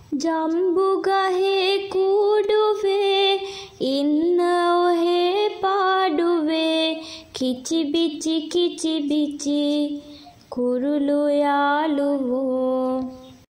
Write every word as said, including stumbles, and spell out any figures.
ජම්බු ගහේ කූඩුවේ ඉන්න ඔහේ පාඩුවේ කිචි බිචි කිචි බිචි කුරුළු යාළුවෝ